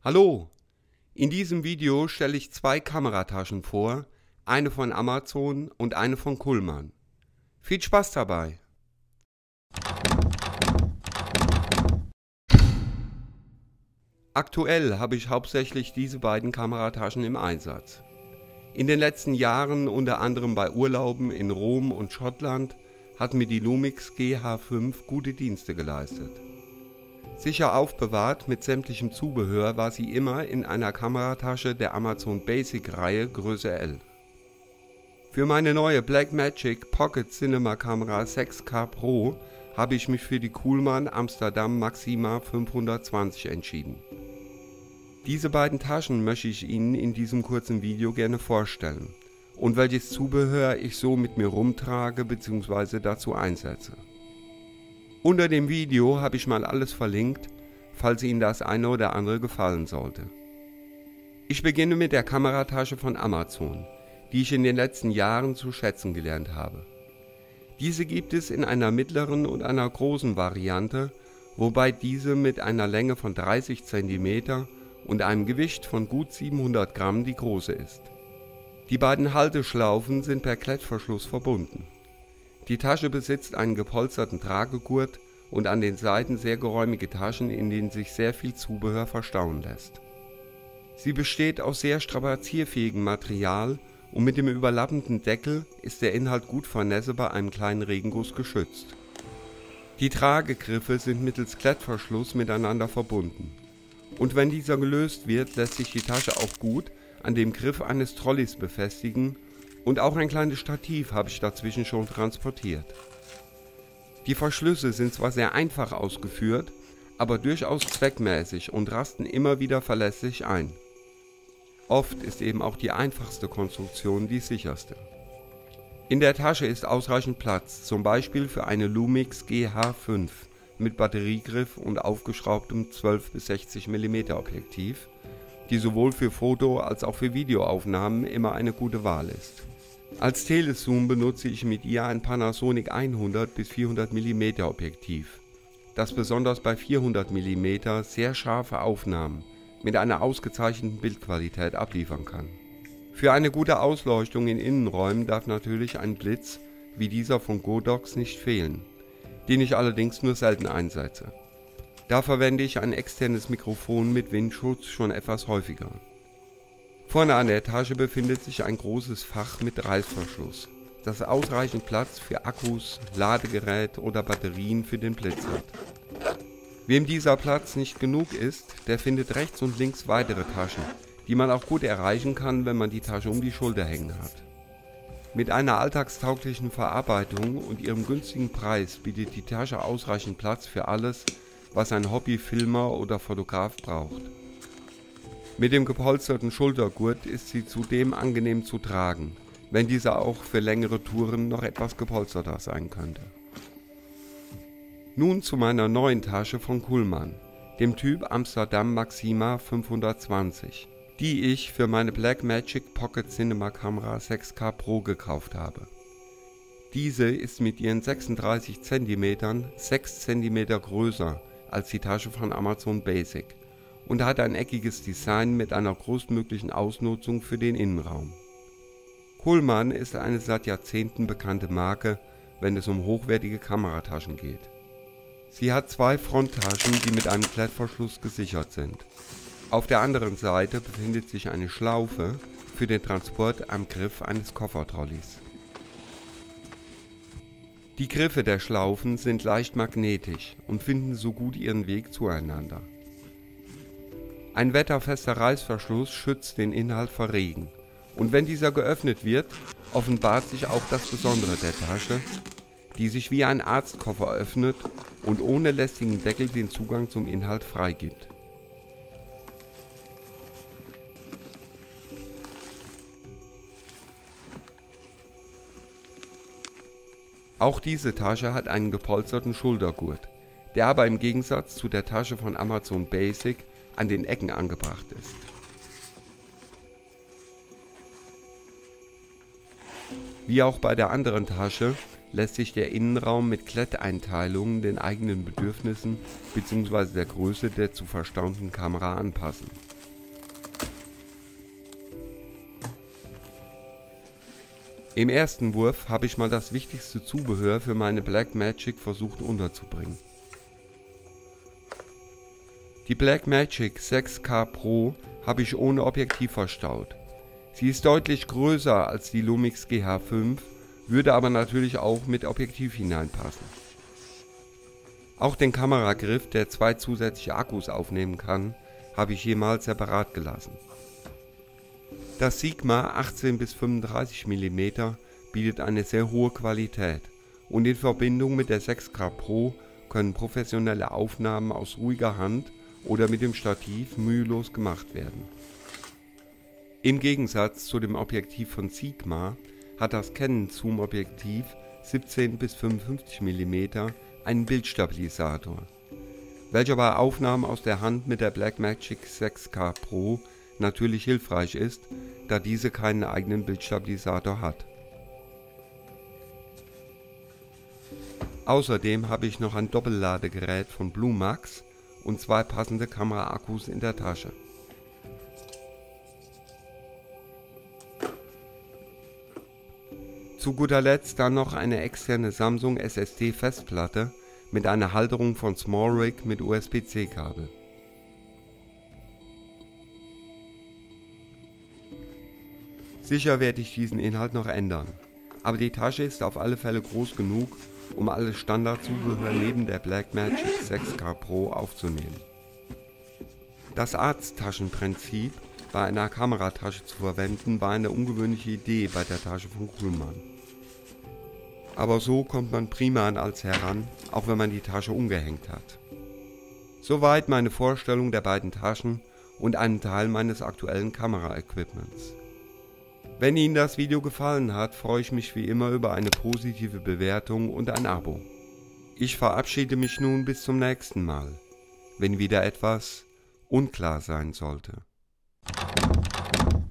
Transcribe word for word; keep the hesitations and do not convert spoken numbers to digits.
Hallo, in diesem Video stelle ich zwei Kamerataschen vor, eine von Amazon und eine von Kuhlmann. Viel Spaß dabei! Aktuell habe ich hauptsächlich diese beiden Kamerataschen im Einsatz. In den letzten Jahren, unter anderem bei Urlauben in Rom und Schottland, hat mir die Lumix G H fünf gute Dienste geleistet. Sicher aufbewahrt mit sämtlichem Zubehör war sie immer in einer Kameratasche der Amazon Basic Reihe Größe L. Für meine neue Blackmagic Pocket Cinema Kamera sechs K Pro habe ich mich für die Kuhlmann Amsterdam Maxima fünfhundertzwanzig entschieden. Diese beiden Taschen möchte ich Ihnen in diesem kurzen Video gerne vorstellen und welches Zubehör ich so mit mir rumtrage bzw. dazu einsetze. Unter dem Video habe ich mal alles verlinkt, falls Ihnen das eine oder andere gefallen sollte. Ich beginne mit der Kameratasche von Amazon, die ich in den letzten Jahren zu schätzen gelernt habe. Diese gibt es in einer mittleren und einer großen Variante, wobei diese mit einer Länge von dreißig Zentimeter und einem Gewicht von gut siebenhundert Gramm die große ist. Die beiden Halteschlaufen sind per Klettverschluss verbunden. Die Tasche besitzt einen gepolsterten Tragegurt und an den Seiten sehr geräumige Taschen, in denen sich sehr viel Zubehör verstauen lässt. Sie besteht aus sehr strapazierfähigem Material und mit dem überlappenden Deckel ist der Inhalt gut vor Nässe bei einem kleinen Regenguss geschützt. Die Tragegriffe sind mittels Klettverschluss miteinander verbunden. Und wenn dieser gelöst wird, lässt sich die Tasche auch gut an dem Griff eines Trolleys befestigen und auch ein kleines Stativ habe ich dazwischen schon transportiert. Die Verschlüsse sind zwar sehr einfach ausgeführt, aber durchaus zweckmäßig und rasten immer wieder verlässlich ein. Oft ist eben auch die einfachste Konstruktion die sicherste. In der Tasche ist ausreichend Platz, zum Beispiel für eine Lumix G H fünf mit Batteriegriff und aufgeschraubtem zwölf bis sechzig Millimeter Objektiv, die sowohl für Foto- als auch für Videoaufnahmen immer eine gute Wahl ist. Als Telezoom benutze ich mit ihr ein Panasonic hundert bis vierhundert Millimeter Objektiv, das besonders bei vierhundert Millimeter sehr scharfe Aufnahmen mit einer ausgezeichneten Bildqualität abliefern kann. Für eine gute Ausleuchtung in Innenräumen darf natürlich ein Blitz wie dieser von Godox nicht fehlen, den ich allerdings nur selten einsetze. Da verwende ich ein externes Mikrofon mit Windschutz schon etwas häufiger. Vorne an der Tasche befindet sich ein großes Fach mit Reißverschluss, das ausreichend Platz für Akkus, Ladegerät oder Batterien für den Blitz hat. Wem dieser Platz nicht genug ist, der findet rechts und links weitere Taschen, die man auch gut erreichen kann, wenn man die Tasche um die Schulter hängen hat. Mit einer alltagstauglichen Verarbeitung und ihrem günstigen Preis bietet die Tasche ausreichend Platz für alles, was ein Hobbyfilmer oder Fotograf braucht. Mit dem gepolsterten Schultergurt ist sie zudem angenehm zu tragen, wenn dieser auch für längere Touren noch etwas gepolsterter sein könnte. Nun zu meiner neuen Tasche von Kuhlmann, dem Typ Amsterdam Maxima fünfhundertzwanzig, die ich für meine Blackmagic Pocket Cinema Kamera sechs K Pro gekauft habe. Diese ist mit ihren sechsunddreißig Zentimetern sechs Zentimeter größer als die Tasche von Amazon Basic und hat ein eckiges Design mit einer größtmöglichen Ausnutzung für den Innenraum. Kuhlmann ist eine seit Jahrzehnten bekannte Marke, wenn es um hochwertige Kamerataschen geht. Sie hat zwei Fronttaschen, die mit einem Klettverschluss gesichert sind. Auf der anderen Seite befindet sich eine Schlaufe für den Transport am Griff eines Koffertrolleys. Die Griffe der Schlaufen sind leicht magnetisch und finden so gut ihren Weg zueinander. Ein wetterfester Reißverschluss schützt den Inhalt vor Regen und wenn dieser geöffnet wird, offenbart sich auch das Besondere der Tasche, die sich wie ein Arztkoffer öffnet und ohne lästigen Deckel den Zugang zum Inhalt freigibt. Auch diese Tasche hat einen gepolsterten Schultergurt, der aber im Gegensatz zu der Tasche von Amazon Basic an den Ecken angebracht ist. Wie auch bei der anderen Tasche lässt sich der Innenraum mit Kletteinteilungen den eigenen Bedürfnissen bzw. der Größe der zu verstauten Kamera anpassen. Im ersten Wurf habe ich mal das wichtigste Zubehör für meine Blackmagic versucht unterzubringen. Die Blackmagic sechs K Pro habe ich ohne Objektiv verstaut. Sie ist deutlich größer als die Lumix G H fünf, würde aber natürlich auch mit Objektiv hineinpassen. Auch den Kameragriff, der zwei zusätzliche Akkus aufnehmen kann, habe ich jemals separat gelassen. Das Sigma achtzehn bis fünfunddreißig Millimeter bietet eine sehr hohe Qualität und in Verbindung mit der sechs K Pro können professionelle Aufnahmen aus ruhiger Hand oder mit dem Stativ mühelos gemacht werden. Im Gegensatz zu dem Objektiv von Sigma hat das Canon Zoom Objektiv siebzehn bis fünfundfünfzig Millimeter einen Bildstabilisator, welcher bei Aufnahmen aus der Hand mit der Blackmagic sechs K Pro natürlich hilfreich ist, da diese keinen eigenen Bildstabilisator hat. Außerdem habe ich noch ein Doppelladegerät von Bluemax und zwei passende Kameraakkus in der Tasche. Zu guter Letzt dann noch eine externe Samsung S S D Festplatte mit einer Halterung von SmallRig mit U S B C Kabel. Sicher werde ich diesen Inhalt noch ändern, aber die Tasche ist auf alle Fälle groß genug, um alles Standardzubehör neben der Blackmagic sechs K Pro aufzunehmen. Das Arzttaschenprinzip bei einer Kameratasche zu verwenden war eine ungewöhnliche Idee bei der Tasche von Kuhlmann. Aber so kommt man prima an alles heran, auch wenn man die Tasche umgehängt hat. Soweit meine Vorstellung der beiden Taschen und einen Teil meines aktuellen Kameraequipments. Wenn Ihnen das Video gefallen hat, freue ich mich wie immer über eine positive Bewertung und ein Abo. Ich verabschiede mich nun bis zum nächsten Mal, wenn wieder etwas unklar sein sollte.